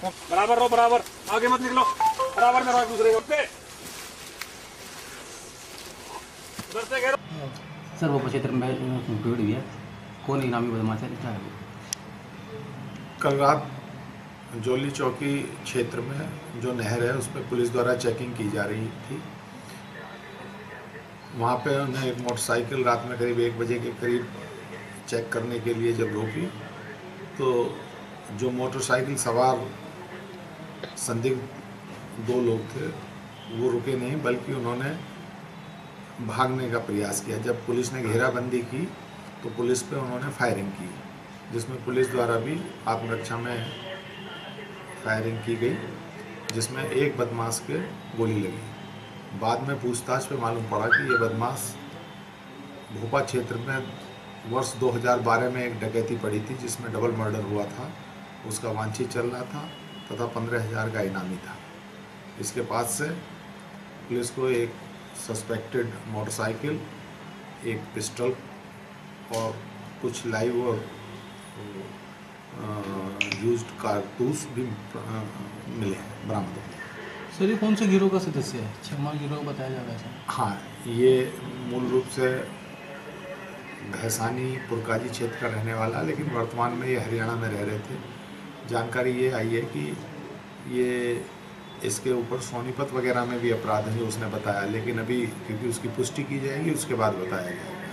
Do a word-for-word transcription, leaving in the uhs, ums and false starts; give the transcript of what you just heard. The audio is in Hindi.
बराबर रहो, बराबर आगे मत निकलो, बराबर में रहो एक दूसरे पे। उधर से घेरो। सर वो क्षेत्र में भीड़ हुई है, कौन इनामी बदमाश है, क्या है वो? कल रात जोली चौकी क्षेत्र में जो नहर है उस पर पुलिस द्वारा चेकिंग की जा रही थी। वहाँ पे उन्हें एक मोटरसाइकिल रात में करीब एक बजे के करीब चेक करने के लिए जब रोकी तो जो मोटरसाइकिल सवार संदिग्ध दो लोग थे वो रुके नहीं, बल्कि उन्होंने भागने का प्रयास किया। जब पुलिस ने घेराबंदी की तो पुलिस पे उन्होंने फायरिंग की, जिसमें पुलिस द्वारा भी आत्मरक्षा में फायरिंग की गई, जिसमें एक बदमाश के गोली लगी। बाद में पूछताछ पे मालूम पड़ा कि ये बदमाश भोपा क्षेत्र में वर्ष दो हज़ार बारह में एक डकैती पड़ी थी जिसमें डबल मर्डर हुआ था, उसका वांछित चल रहा था तथा पंद्रह हज़ार का इनामी था। इसके पास से पुलिस को एक सस्पेक्टेड मोटरसाइकिल, एक पिस्टल और कुछ लाइव और यूज्ड कारतूस भी आ, मिले हैं, बरामद हुए। सर ये कौन से गिरोह का सदस्य है? छमा गिरोह बताया जा रहा है सर। हाँ, ये मूल रूप से भैसानी पुरकाजी क्षेत्र का रहने वाला, लेकिन वर्तमान में ये हरियाणा में रह रहे थे। जानकारी ये आई है कि ये इसके ऊपर सोनीपत वगैरह में भी अपराध है जो उसने बताया, लेकिन अभी क्योंकि उसकी पुष्टि की जाएगी उसके बाद बताया जाएगा।